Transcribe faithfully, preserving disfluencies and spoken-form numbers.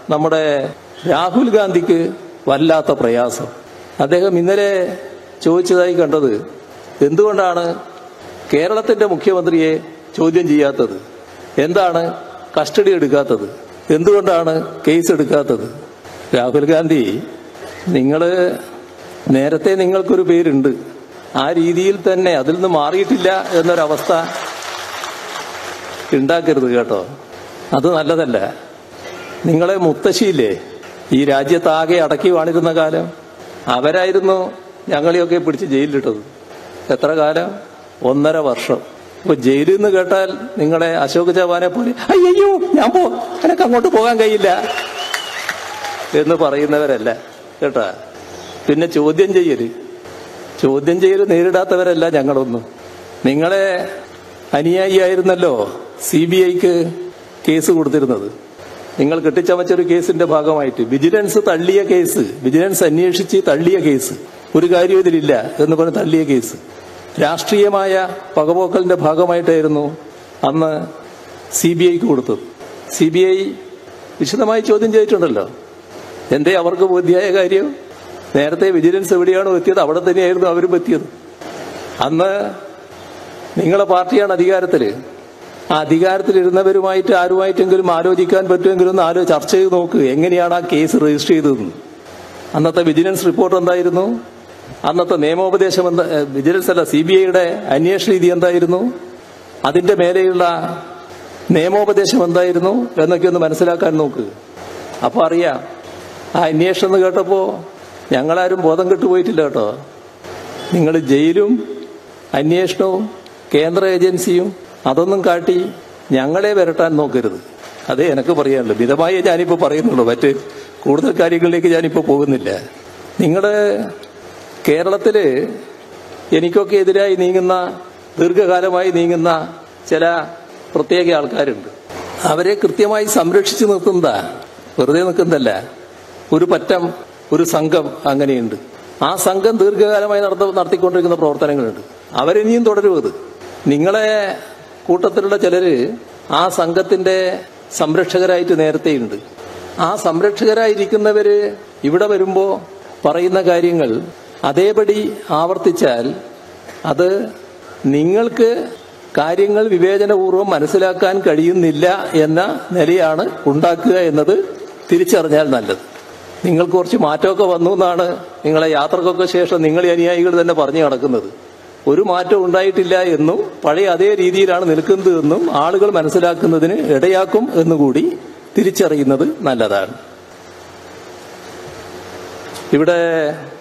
നമ്മുടെ രാഹുൽ ഗാന്ധിക്ക് വല്ലാത്ത പ്രയാസം. അദ്ദേഹം ഇന്നലെ ചോദിച്ചതായി കണ്ടത്, എന്തുകൊണ്ടാണ് കേരളത്തിന്റെ മുഖ്യമന്ത്രിയെ ചോദ്യം ചെയ്യാത്തത്, എന്താണ് കസ്റ്റഡി എടുക്കാത്തത്, എന്തുകൊണ്ടാണ് കേസ് എടുക്കാത്തത്? രാഹുൽ ഗാന്ധി, നിങ്ങള് നേരത്തെ നിങ്ങൾക്കൊരു പേരുണ്ട്, ആ രീതിയിൽ തന്നെ അതിൽ നിന്ന് മാറിയിട്ടില്ല എന്നൊരവസ്ഥ ഉണ്ടാക്കരുത് കേട്ടോ. അത് നല്ലതല്ല. നിങ്ങളെ മുത്തശ്ശിയില്ലേ ഈ രാജ്യത്താകെ അടക്കി വാണിരുന്ന കാലം, അവരായിരുന്നു ഞങ്ങളെയൊക്കെ പിടിച്ച് ജയിലിലിട്ടത്. എത്ര കാലം? ഒന്നര വർഷം. ഇപ്പൊ ജയിലിൽ നിന്ന് കേട്ടാൽ നിങ്ങളെ അശോക് ചവാനെ പോലെ അയ്യോ ഞാൻ പോ എനക്ക് അങ്ങോട്ട് പോകാൻ കഴിയില്ല എന്ന് പറയുന്നവരല്ല കേട്ടാ. പിന്നെ ചോദ്യം ചെയ്യല് ചോദ്യം ചെയ്യൽ നേരിടാത്തവരല്ല ഞങ്ങളൊന്നും. നിങ്ങളെ അനുയായിയായിരുന്നല്ലോ സി ബി ഐക്ക് കേസ് കൊടുത്തിരുന്നത്. നിങ്ങൾ കെട്ടിച്ചമച്ചൊരു കേസിന്റെ ഭാഗമായിട്ട് വിജിലൻസ് തള്ളിയ കേസ്, വിജിലൻസ് അന്വേഷിച്ച് തള്ളിയ കേസ്, ഒരു കാര്യം ഇതിലില്ല എന്ന് പറഞ്ഞ് തള്ളിയ കേസ്, രാഷ്ട്രീയമായ പകപോക്കലിന്റെ ഭാഗമായിട്ടായിരുന്നു അന്ന് സി ബി ഐക്ക് കൊടുത്തത്. സി ബി ഐ വിശദമായി ചോദ്യം ചെയ്തിട്ടുണ്ടല്ലോ. എന്തേ അവർക്ക് ബോധ്യമായ കാര്യം? നേരത്തെ വിജിലൻസ് എവിടെയാണോ എത്തിയത് അവിടെ തന്നെയായിരുന്നു അവരും എത്തിയത്. അന്ന് നിങ്ങളെ പാർട്ടിയാണ് അധികാരത്തില്. ആ അധികാരത്തിലിരുന്നവരുമായിട്ട് ആരുമായിട്ടെങ്കിലും ആലോചിക്കാൻ പറ്റുമെങ്കിലും ഒന്ന് ആലോ ചർച്ച ചെയ്ത് നോക്ക്, എങ്ങനെയാണ് ആ കേസ് രജിസ്റ്റർ ചെയ്തതെന്ന്. അന്നത്തെ വിജിലൻസ് റിപ്പോർട്ട് എന്തായിരുന്നു? അന്നത്തെ നിയമോപദേശം എന്താ? വിജിലൻസ് അല്ല, സി ബി ഐയുടെ അന്വേഷണ രീതി എന്തായിരുന്നു? അതിന്റെ മേലെയുള്ള നിയമോപദേശം എന്തായിരുന്നു എന്നൊക്കെ ഒന്ന് മനസ്സിലാക്കാൻ നോക്ക്. അപ്പൊ അറിയാം. ആ അന്വേഷണം എന്ന് കേട്ടപ്പോ ഞങ്ങളാരും ബോധം കെട്ടുപോയിട്ടില്ല കേട്ടോ. നിങ്ങൾ ജയിലും അന്വേഷണവും കേന്ദ്ര ഏജൻസിയും അതൊന്നും കാട്ടി ഞങ്ങളെ വരട്ടാൻ നോക്കരുത്. അതേ എനിക്ക് പറയാനുള്ളൂ. മിതമായി ഞാനിപ്പോ പറയുന്നുള്ളൂ, മറ്റ് കൂടുതൽ കാര്യങ്ങളിലേക്ക് ഞാനിപ്പോ പോകുന്നില്ല. നിങ്ങള് കേരളത്തില് എനിക്കൊക്കെ എതിരായി നീങ്ങുന്ന, ദീർഘകാലമായി നീങ്ങുന്ന ചില പ്രത്യേക ആൾക്കാരുണ്ട്. അവരെ കൃത്യമായി സംരക്ഷിച്ചു നിർത്തുന്നതാ, വെറുതെ നിൽക്കുന്നതല്ല. ഒരു പറ്റം, ഒരു സംഘം അങ്ങനെയുണ്ട്. ആ സംഘം ദീർഘകാലമായി നടത്ത നടത്തിക്കൊണ്ടിരിക്കുന്ന പ്രവർത്തനങ്ങളുണ്ട്. അവരിനിയും തുടരുന്നത്. നിങ്ങളെ കൂട്ടത്തിലുള്ള ചിലര് ആ സംഘത്തിന്റെ സംരക്ഷകരായിട്ട് നേരത്തെയുണ്ട്. ആ സംരക്ഷകരായിരിക്കുന്നവര് ഇവിടെ വരുമ്പോ പറയുന്ന കാര്യങ്ങൾ അതേപടി ആവർത്തിച്ചാൽ അത് നിങ്ങൾക്ക് കാര്യങ്ങൾ വിവേചനപൂർവ്വം മനസ്സിലാക്കാൻ കഴിയുന്നില്ല എന്ന നിലയാണ് ഉണ്ടാക്കുക എന്നത് തിരിച്ചറിഞ്ഞാൽ നല്ലത്. നിങ്ങൾക്ക് കുറച്ച് മാറ്റമൊക്കെ വന്നു എന്നാണ് നിങ്ങളെ യാത്രക്കൊക്കെ ശേഷം നിങ്ങളെ അനുയായികൾ തന്നെ പറഞ്ഞു നടക്കുന്നത്. ഒരു മാറ്റം ഉണ്ടായിട്ടില്ല എന്നും പഴയ അതേ രീതിയിലാണ് നിൽക്കുന്നത് എന്നും ആളുകൾ മനസ്സിലാക്കുന്നതിന് ഇടയാക്കും എന്നുകൂടി തിരിച്ചറിയുന്നത് നല്ലതാണ്. ഇവിടെ